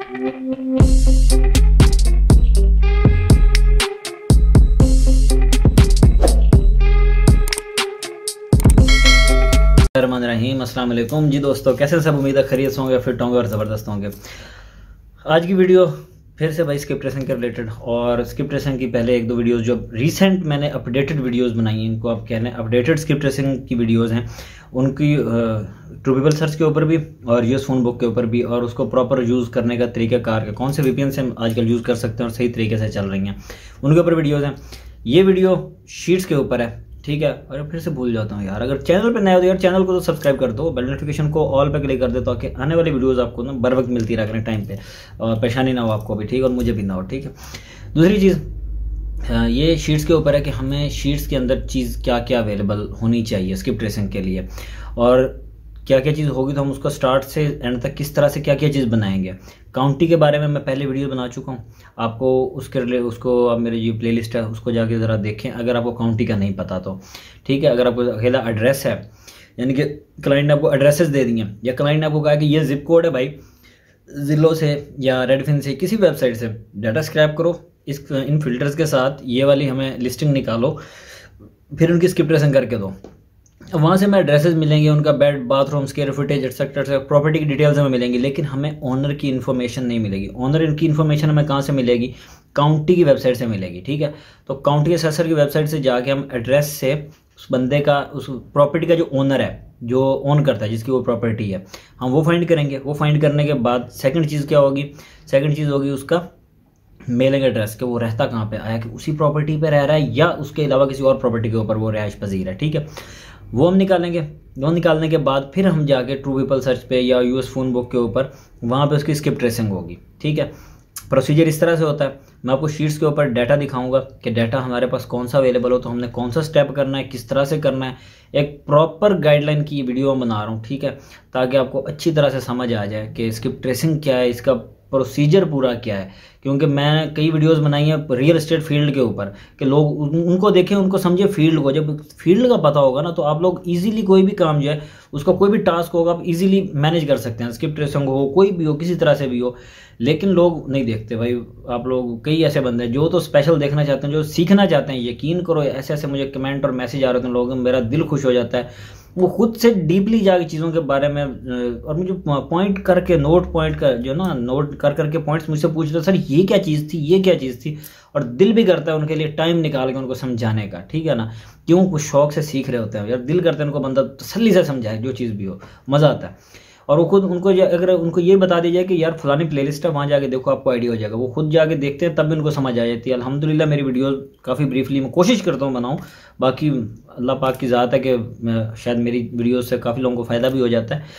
रहीम अस्सलाम वालेकुम जी दोस्तों, कैसे सब? उम्मीद है खैरियत होंगे, फिट होंगे और ज़बरदस्त होंगे। आज की वीडियो फिर से भाई स्क्रिप्ट रेसिंग के रिलेटेड, और स्क्रिप्ट रेसिंग की पहले एक दो वीडियोस जो रिसेंट मैंने अपडेटेड वीडियोस बनाई हैं, इनको आप कहने अपडेटेड स्क्रिप्ट रेसिंग की वीडियोस हैं, उनकी ट्रूपीपल सर्च के ऊपर भी और यूएस फोन बुक के ऊपर भी, और उसको प्रॉपर यूज़ करने का तरीक़ाकार के कौन से वीपीएन से हम आजकल यूज़ कर सकते हैं और सही तरीके से चल रही हैं, उनके ऊपर वीडियोज़ हैं। ये वीडियो शीट्स के ऊपर है, ठीक है। और फिर से भूल जाता हूँ यार, अगर चैनल पे नया हो तो यार चैनल को तो सब्सक्राइब कर दो, बेल नोटिफिकेशन को ऑल पे क्लिक कर दो, ताकि आने वाली वीडियोस आपको ना बर वक्त मिलती रह करें टाइम पे, और परेशानी ना हो आपको भी, ठीक है, और मुझे भी ना हो, ठीक है। दूसरी चीज़ ये शीट्स के ऊपर है कि हमें शीट्स के अंदर चीज़ क्या क्या अवेलेबल होनी चाहिए स्क्रिप्ट रेसिंग के लिए, और क्या क्या चीज़ होगी तो हम उसको स्टार्ट से एंड तक किस तरह से क्या क्या चीज़ बनाएंगे। काउंटी के बारे में मैं पहले वीडियो बना चुका हूँ, आपको उसको आप मेरी जो प्लेलिस्ट है उसको जाके ज़रा देखें अगर आपको काउंटी का नहीं पता तो, ठीक है। अगर आपको अकेला एड्रेस है, यानी कि क्लाइंट ने आपको एड्रेसेस दे दिए हैं, या क्लाइंट ने आपको कहा कि ये जिप कोड है भाई, जिलो से या रेडफिन से किसी वेबसाइट से डाटा स्क्रैप करो, इन फिल्टर्स के साथ ये वाली हमें लिस्टिंग निकालो, फिर उनकी स्क्रिप्ट रेसिंग करके दो। वहाँ से हमें एड्रेसेस मिलेंगे, उनका bed, bathroom, square footage etcetera, property की डिटेल्स हमें मिलेंगी, लेकिन हमें ओनर की इन्फॉर्मेशन नहीं मिलेगी। ओनर की इन्फॉर्मेशन हमें कहाँ से मिलेगी? काउंटी की वेबसाइट से मिलेगी, ठीक है। तो काउंटी असेसर की वेबसाइट से जाके हम एड्रेस से उस बंदे का, उस प्रॉपर्टी का जो ओनर है, जो ओन करता है, जिसकी वो प्रॉपर्टी है, हम वो फाइंड करेंगे। वो फाइंड करने के बाद सेकेंड चीज़ क्या होगी? सेकेंड चीज़ होगी उसका मेलिंग एड्रेस, कि वो रहता कहाँ पे, आया कि उसी प्रॉपर्टी पे रह रहा है या उसके अलावा किसी और प्रॉपर्टी के ऊपर वो रिहाइश पजीर है, ठीक है। वो हम निकालेंगे। वो निकालने के बाद फिर हम जाके ट्रूपीपल सर्च पे या यूएस फोन बुक के ऊपर वहाँ पे उसकी स्क्रिप्ट रेसिंग होगी, ठीक है। प्रोसीजर इस तरह से होता है। मैं आपको शीट्स के ऊपर डाटा दिखाऊंगा कि डाटा हमारे पास कौन सा अवेलेबल हो, तो हमने कौन सा स्टेप करना है, किस तरह से करना है। एक प्रॉपर गाइडलाइन की वीडियो मैं बना रहा हूँ, ठीक है, ताकि आपको अच्छी तरह से समझ आ जाए कि स्क्रिप्ट रेसिंग क्या है, इसका प्रोसीजर पूरा क्या है। क्योंकि मैंने कई वीडियोस बनाई हैं रियल एस्टेट फील्ड के ऊपर, कि लोग उनको देखें, उनको समझे फील्ड को। जब फील्ड का पता होगा ना, तो आप लोग इजीली कोई भी काम जो है, उसका कोई भी टास्क होगा, आप इजीली मैनेज कर सकते हैं। स्क्रिप्ट रेसिंग हो, कोई भी हो, किसी तरह से भी हो, लेकिन लोग नहीं देखते भाई। आप लोग, कई ऐसे बंदे हैं जो तो स्पेशल देखना चाहते हैं, जो सीखना चाहते हैं। यकीन करो, ऐसे ऐसे मुझे कमेंट और मैसेज आ रहे थे लोगों, मेरा दिल खुश हो जाता है। वो खुद से डीपली जाके चीज़ों के बारे में, और मुझे पॉइंट करके नोट कर करके पॉइंट्स मुझसे पूछते, सर ये क्या चीज़ थी, ये क्या चीज़ थी, और दिल भी करता है उनके लिए टाइम निकाल के उनको समझाने का, ठीक है ना। क्यों? कुछ शौक से सीख रहे होते हैं यार, दिल करते हैं उनको बंदा तसल्ली से समझाए, जो चीज़ भी हो, मज़ा आता है। और वो खुद उनको, अगर उनको ये बता दीजिए कि यार फलानी प्लेलिस्ट है, वहाँ जाके देखो, आपको आइडिया हो जाएगा। वो खुद जाके देखते हैं, तब भी उनको समझ आ जाती है। अल्हम्दुलिल्लाह मेरी वीडियो काफ़ी ब्रीफली मैं कोशिश करता हूँ बनाऊँ, बाकी अल्लाह पाक की ज़ात है कि शायद मेरी वीडियो से काफ़ी लोगों को फ़ायदा भी हो जाता है।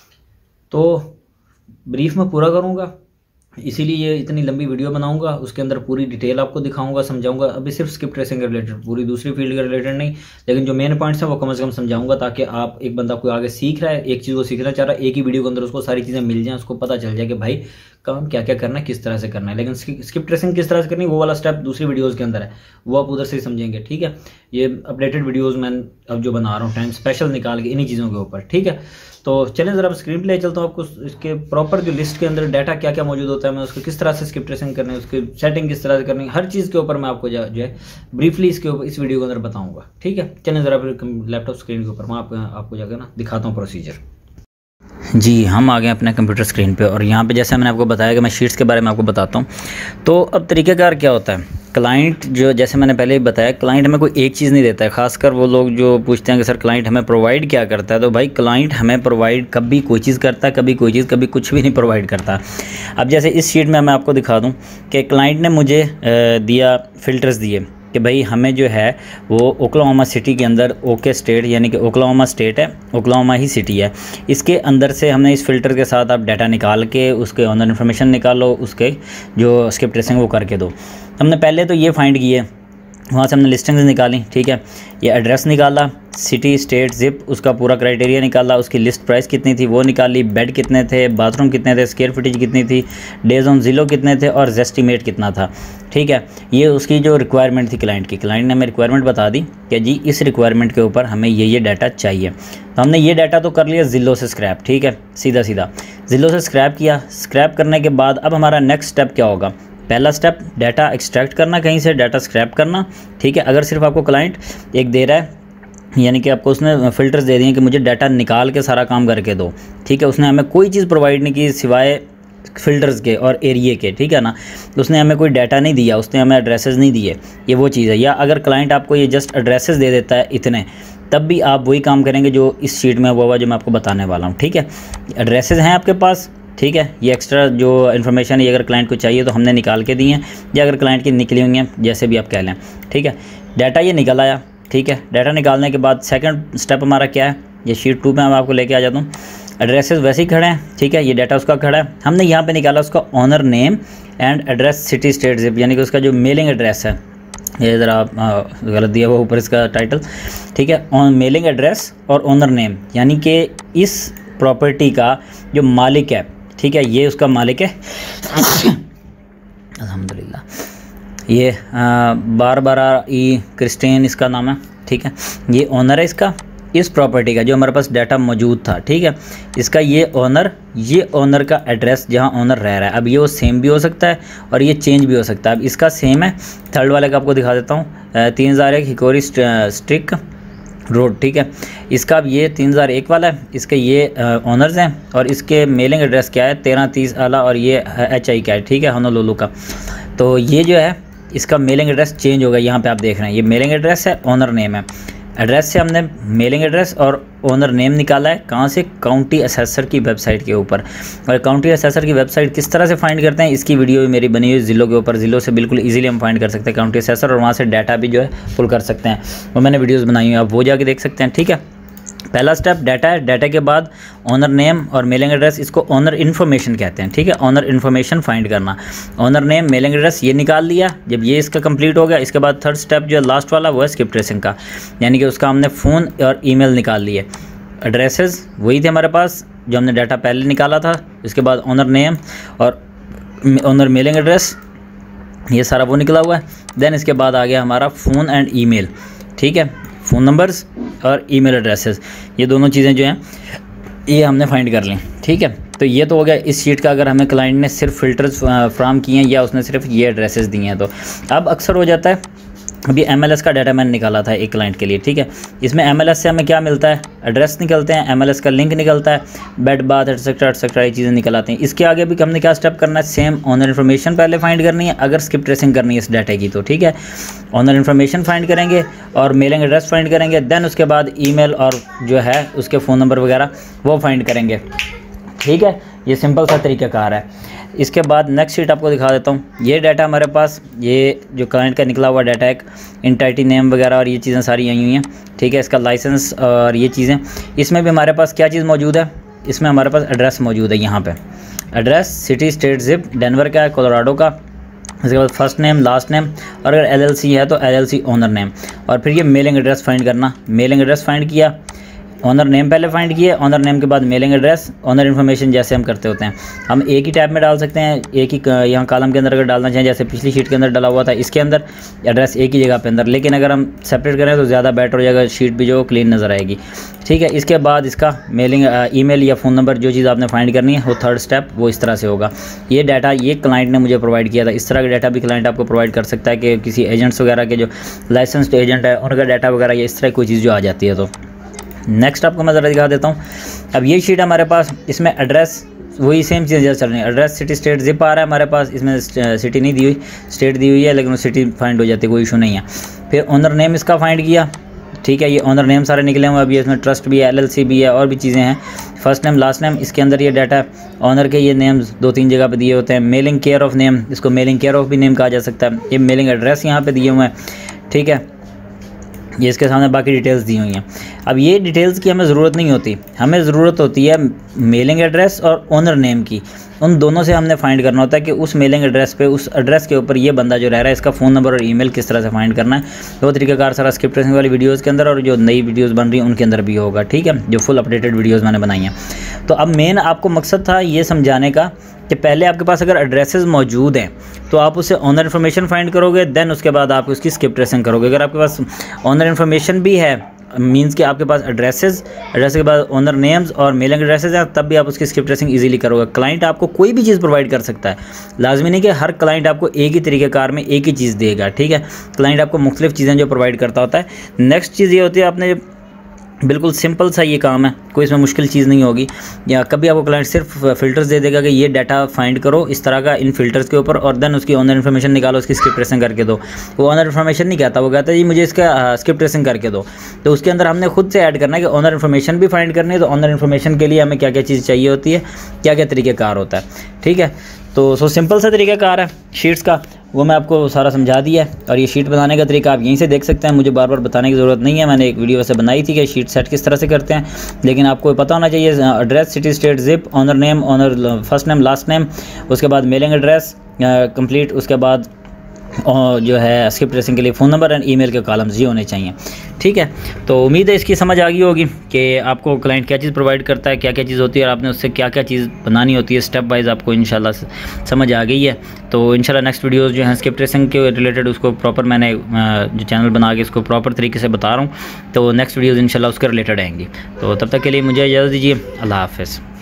तो ब्रीफ में पूरा करूँगा, इसीलिए ये इतनी लंबी वीडियो बनाऊंगा, उसके अंदर पूरी डिटेल आपको दिखाऊंगा, समझाऊंगा। अभी सिर्फ स्क्रिप्ट रेसिंग के रिलेटेड, पूरी दूसरी फील्ड के रिलेटेड नहीं, लेकिन जो मेन पॉइंट्स हैं वो कम से कम समझाऊंगा, ताकि आप, एक बंदा कोई आगे सीख रहा है, एक चीज़ को सीखना चाह रहा है, एक ही वीडियो के अंदर उसको सारी चीज़ें मिल जाएं, उसको पता चल जाए कि भाई काम क्या क्या करना है, किस तरह से करना है। लेकिन स्क्रिप्ट रेसिंग किस तरह से करनी है, वो वाला स्टेप दूसरी वीडियोज़ के अंदर है, वो आप उधर से ही समझेंगे, ठीक है। ये अपडेटेड वीडियोज़ मैं अब जो बना रहा हूँ, टाइम स्पेशल निकाल के इन्हीं चीज़ों के ऊपर, ठीक है। तो चलें ज़रा स्क्रीन पे ले चलता हूँ आपको, इसके प्रॉपर जो लिस्ट के अंदर डाटा क्या क्या मौजूद होता है, मैं उसको किस तरह से स्क्रिप्ट रेसिंग करनी है, उसकी सेटिंग किस तरह से करनी है, हर चीज़ के ऊपर मैं आपको जो है ब्रीफली इसके ऊपर इस वीडियो के अंदर बताऊँगा, ठीक है। चलें ज़रा फिर लैपटॉप स्क्रीन के ऊपर मैं आपको जाकर ना दिखाता हूँ प्रोसीजर। जी, हम आ गए अपने कंप्यूटर स्क्रीन पे, और यहाँ पे जैसे मैंने आपको बताया कि मैं शीट्स के बारे में आपको बताता हूँ। तो अब तरीक़ाकार क्या होता है, क्लाइंट जो, जैसे मैंने पहले ही बताया, क्लाइंट हमें कोई एक चीज़ नहीं देता है। खासकर वो लोग जो पूछते हैं कि सर क्लाइंट हमें प्रोवाइड क्या करता है, तो भाई क्लाइंट हमें प्रोवाइड कभी कोई चीज़ करता है, कभी कोई चीज़, कभी कुछ भी नहीं प्रोवाइड करता। अब जैसे इस शीट में मैं आपको दिखा दूँ कि क्लाइंट ने मुझे दिया, फ़िल्टर्स दिए कि भाई हमें जो है वो ओक्लाहोमा सिटी के अंदर, ओके स्टेट, यानी कि ओक्लाहोमा स्टेट है, ओक्लाहोमा ही सिटी है, इसके अंदर से हमने इस फ़िल्टर के साथ आप डाटा निकाल के उसके अंदर इन्फॉर्मेशन निकालो, उसके जो स्क्रिप्ट रेसिंग वो करके दो। हमने पहले तो ये फाइंड किए वहाँ से हमने लिस्टिंग्स निकाली, ठीक है। ये एड्रेस निकाला, सिटी, स्टेट, ज़िप, उसका पूरा क्राइटेरिया निकाला, उसकी लिस्ट प्राइस कितनी थी वो निकाली, बेड कितने थे, बाथरूम कितने थे, स्क्वायर फीटेज कितनी थी, डेज ऑन ज़िलो कितने थे और एस्टीमेट कितना था, ठीक है। ये उसकी जो रिक्वायरमेंट थी क्लाइंट की, क्लाइंट ने हमें रिक्वायरमेंट बता दी कि जी इस रिक्वायरमेंट के ऊपर हमें ये डाटा चाहिए। तो हमने ये डाटा तो कर लिया ज़िलो से स्क्रैप, ठीक है, सीधा ज़िलो से स्क्रैप किया। स्क्रैप करने के बाद अब हमारा नेक्स्ट स्टेप क्या होगा? पहला स्टेप डाटा एक्सट्रैक्ट करना, कहीं से डाटा स्क्रैप करना, ठीक है। अगर सिर्फ आपको क्लाइंट एक दे रहा है, यानी कि आपको उसने फ़िल्टर्स दे दिए कि मुझे डाटा निकाल के सारा काम करके दो, ठीक है, उसने हमें कोई चीज़ प्रोवाइड नहीं की सिवाय फ़िल्टर्स के और एरिए के, ठीक है ना। उसने हमें कोई डाटा नहीं दिया, उसने हमें एड्रेसेस नहीं दिए, ये वो चीज़ है। या अगर क्लाइंट आपको ये जस्ट एड्रेसेस दे देता है इतने, तब भी आप वही काम करेंगे जो इस शीट में हुआ जो मैं आपको बताने वाला हूँ, ठीक है। एड्रेसेस हैं आपके पास, ठीक है। ये एक्स्ट्रा जो इन्फॉर्मेशन है अगर क्लाइंट को चाहिए तो हमने निकाल के दी हैं, या अगर क्लाइंट की निकली हुई हैं, जैसे भी आप कह लें, ठीक है। डाटा ये निकल आया, ठीक है। डाटा निकालने के बाद सेकंड स्टेप हमारा क्या है? ये शीट 2 में मैं आपको लेके आ जाता हूँ। एड्रेसेस वैसे ही खड़े हैं, ठीक है, ये डाटा उसका खड़ा है। हमने यहाँ पे निकाला उसका owner name and address, city, state, zip, यानी कि उसका जो मेलिंग एड्रेस है, ये ज़रा गलत दिया हुआ ऊपर इसका टाइटल, ठीक है। ऑन मेलिंग एड्रेस और ऑनर नेम, यानी कि इस प्रॉपर्टी का जो मालिक है, ठीक है, ये उसका मालिक है अल्हम्दुलिल्लाह। ये बारबरा ई क्रिस्टीन इसका नाम है, ठीक है। ये ओनर है इसका, इस प्रॉपर्टी का जो हमारे पास डाटा मौजूद था, ठीक है। इसका ये ओनर का एड्रेस जहाँ ओनर रह रहा है। अब ये वो सेम भी हो सकता है और ये चेंज भी हो सकता है। अब इसका सेम है, थर्ड वाले का आपको दिखा देता हूँ, 3001 हिकोरी स्ट्रिक रोड, ठीक है। इसका अब ये 3001 वाला है, इसके ये ऑनर्स हैं और इसके मेलिंग एड्रेस क्या है 1330 आला और ये HI का है, ठीक है, होनोलुलु का। तो ये जो है इसका मेलिंग एड्रेस चेंज होगा, यहाँ पे आप देख रहे हैं ये मेलिंग एड्रेस है, ऑनर नेम है। एड्रेस से हमने मेलिंग एड्रेस और ओनर नेम निकाला है, कहाँ से? काउंटी असेसर की वेबसाइट के ऊपर। और काउंटी असेसर की वेबसाइट किस तरह से फाइंड करते हैं, इसकी वीडियो भी मेरी बनी हुई ज़िलो के ऊपर। ज़िलो से बिल्कुल इजीली हम फाइंड कर सकते हैं काउंटी असेसर, और वहाँ से डाटा भी जो है पुल कर सकते हैं, वो मैंने वीडियोज़ बनाई हुई, आप वो जाके देख सकते हैं, ठीक है। पहला स्टेप डाटा है, डाटा के बाद ऑनर नेम और मेलिंग एड्रेस, इसको ऑनर इन्फॉर्मेशन कहते हैं, ठीक है। ऑनर इन्फॉर्मेशन फाइंड करना, ऑनर नेम, मेलिंग एड्रेस ये निकाल लिया। जब ये इसका कंप्लीट हो गया, इसके बाद थर्ड स्टेप जो है लास्ट वाला वो है स्किप ट्रेसिंग का, यानी कि उसका हमने फ़ोन और ईमेल निकाल लिए। एड्रेसेस वही थे हमारे पास जो हमने डाटा पहले निकाला था, इसके बाद ऑनर नेम और ऑनर मेलिंग एड्रेस, ये सारा वो निकला हुआ है। देन इसके बाद आ गया हमारा फ़ोन एंड ईमेल, ठीक है, फ़ोन नंबर्स और ईमेल एड्रेसेस, ये दोनों चीज़ें जो हैं ये हमने फाइंड कर ली, ठीक है। तो ये तो हो गया इस शीट का, अगर हमें क्लाइंट ने सिर्फ फ़िल्टर्स फ्राहम किए हैं या उसने सिर्फ ये एड्रेसेस दिए हैं। तो अब अक्सर हो जाता है, अभी MLS का डाटा मैंने निकाला था एक क्लाइंट के लिए, ठीक है। इसमें MLS से हमें क्या मिलता है? एड्रेस निकलते हैं, MLS का लिंक निकलता है, बेड, बाथ, एटसेट्रा ये चीज़ें निकल आती हैं। इसके आगे भी हमने क्या स्टेप करना है? सेम ऑनर इन्फॉर्मेशन पहले फाइंड करनी है, अगर स्किप ट्रेसिंग करनी है इस डाटा की तो, ठीक है। ऑनर इन्फॉर्मेशन फाइंड करेंगे और मेलिंग एड्रेस फाइंड करेंगे, देन उसके बाद ईमेल और जो है उसके फ़ोन नंबर वगैरह वो फाइंड करेंगे, ठीक है। ये सिंपल सा तरीक़ाकार है। इसके बाद नेक्स्ट शीट आपको दिखा देता हूँ। ये डाटा हमारे पास, ये जो क्लाइंट का निकला हुआ डाटा है, एंटिटी नेम वगैरह और ये चीज़ें सारी आई हुई हैं, ठीक है। इसका लाइसेंस और ये चीज़ें, इसमें भी हमारे पास क्या चीज़ मौजूद है? इसमें हमारे पास एड्रेस मौजूद है, यहाँ पे address, city, state, zip, Denver का है, कोलोराडो का। इसके बाद फर्स्ट नेम, लास्ट नेम, और अगर LLC है तो LLC ओनर नेम, और फिर ये मेलिंग एड्रेस फाइंड करना। मेलिंग एड्रेस फाइंड किया, ऑनर नेम पहले फाइंड किए, ऑनर नेम के बाद मेलिंग एड्रेस, ऑनर इन्फॉर्मेशन जैसे हम करते होते हैं। हम एक ही टैब में डाल सकते हैं, एक ही यहाँ कॉलम के अंदर अगर डालना चाहें, जैसे पिछली शीट के अंदर डाला हुआ था, इसके अंदर एड्रेस एक ही जगह पे अंदर, लेकिन अगर हम सेपरेट करें तो ज़्यादा बेटर हो जाएगा, शीट भी जो क्लीन नज़र आएगी, ठीक है। इसके बाद इसका मेलिंग ईमेल या फ़ोन नंबर जो चीज़ आपने फाइंड करनी है वो थर्ड स्टेप वो इस तरह से होगा। ये डाटा ये क्लाइंट ने मुझे प्रोवाइड किया था, इस तरह का डाटा भी क्लाइंट आपको प्रोवाइड कर सकता है कि किसी एजेंट्स वगैरह के जो लाइसेंस्ड एजेंट है उनका डाटा वगैरह या इस तरह कोई चीज़ जो आ जाती है। तो नेक्स्ट आपको मैं ज़रा दिखा देता हूँ। अब ये शीट हमारे पास, इसमें एड्रेस वही सेम चीज़ें चल रही है, एड्रेस, सिटी, स्टेट, ज़िप आ रहा है हमारे पास। इसमें सिटी नहीं दी हुई, स्टेट दी हुई है, लेकिन वो सिटी फाइंड हो जाती है, कोई इशू नहीं है। फिर ऑनर नेम इसका फाइंड किया, ठीक है। ये ऑनर नेम सारे निकले हुए, अभी इसमें ट्रस्ट भी है, LLC भी है और भी चीज़ें हैं। फर्स्ट नेम, लास्ट नेम, इसके अंदर ये डाटा ऑनर के ये नेम्स 2-3 जगह पे दिए होते हैं। मेलिंग केयर ऑफ नेम, इसको मेलिंग केयर ऑफ भी नेम कहा जा सकता है। ये मेलिंग एड्रेस यहाँ पे दिए हुए हैं, ठीक है। ये इसके सामने बाकी डिटेल्स दी हुई हैं। अब ये डिटेल्स की हमें ज़रूरत नहीं होती, हमें ज़रूरत होती है मेलिंग एड्रेस और ओनर नेम की। उन दोनों से हमने फाइंड करना होता है कि उस मेलिंग एड्रेस पे, उस एड्रेस के ऊपर ये बंदा जो रह रहा है, इसका फ़ोन नंबर और ईमेल किस तरह से फाइंड करना है। वो तरीकाकार सारा स्किप ट्रेसिंग वाली वीडियोज़ के अंदर और जो नई वीडियोज़ बन रही हैं उनके अंदर भी होगा, ठीक है, जो फुल अपडेटेड वीडियोज़ मैंने बनाई हैं। तो अब मेन आपको मकसद था ये समझाने का कि पहले आपके पास अगर एड्रेसेस मौजूद हैं तो आप उससे ऑनर इन्फॉर्मेशन फाइंड करोगे, देन उसके बाद आप उसकी स्किप ट्रेसिंग करोगे। अगर आपके पास ऑनर इन्फॉर्मेशन भी है, मींस कि आपके पास एड्रेस के बाद ओनर नेम्स और मेलिंग एड्रेसेस हैं, तब भी आप उसकी स्किप ट्रेसिंग इजीली करोगे। क्लाइंट आपको कोई भी चीज़ प्रोवाइड कर सकता है, लाजमी नहीं कि हर क्लाइंट आपको एक ही तरीक़ेकार में एक ही चीज़ देगा, ठीक है। क्लाइंट आपको मुख्तलिफ चीज़ें जो प्रोवाइड करता होता है। नेक्स्ट चीज़ ये होती है, आपने बिल्कुल सिंपल सा ये काम है, कोई इसमें मुश्किल चीज़ नहीं होगी। या कभी आपको क्लाइंट सिर्फ फ़िल्टर्स दे देगा कि ये डाटा फाइंड करो इस तरह का इन फ़िल्टर्स के ऊपर, और देन उसकी ऑनर इन्फॉर्मेशन निकालो, उसकी स्किप ट्रेसिंग करके दो। वो ऑनर इन्फॉर्मेशन नहीं कहता, वो कहता है जी मुझे इसका स्किप ट्रेसिंग करके दो। तो उसके अंदर हमने खुद से ऐड करना है कि ऑनर इन्फॉर्मेशन भी फाइंड करनी है। तो ऑनर इन्फॉर्मेशन के लिए हमें क्या क्या चीज़ चाहिए होती है, क्या क्या तरीक़ेकार होता है, ठीक है। तो सिंपल सा तरीक़ाकार है शीट्स का, वो मैं आपको सारा समझा दिया है। और ये शीट बनाने का तरीका आप यहीं से देख सकते हैं, मुझे बार बार बताने की ज़रूरत नहीं है। मैंने एक वीडियो वैसे बनाई थी कि शीट सेट किस तरह से करते हैं, लेकिन आपको पता होना चाहिए address, city, state, zip, owner name, owner first name, last name, उसके बाद मेलिंग एड्रेस कंप्लीट, उसके बाद और जो है स्किप ट्रेसिंग के लिए फ़ोन नंबर एंड ईमेल के कॉलम्स ये होने चाहिए, ठीक है। तो उम्मीद है इसकी समझ आ गई होगी कि आपको क्लाइंट क्या चीज़ प्रोवाइड करता है, क्या क्या चीज़ होती है, और आपने उससे क्या क्या चीज़ बनानी होती है, स्टेप वाइज आपको इंशाल्लाह समझ आ गई है। तो इंशाल्लाह नेक्स्ट वीडियोस जो हैं स्किप ट्रेसिंग के रिलेटेड, उसको प्रॉपर मैंने जो चैनल बना के इसको प्रॉपर तरीके से बता रहा हूँ। तो नेक्स्ट वीडियोज़ इंशाल्लाह उसके रिलेटेड आएंगी। तो तब तक के लिए मुझे इजाज़त दीजिए, अल्लाह हाफ़िज़।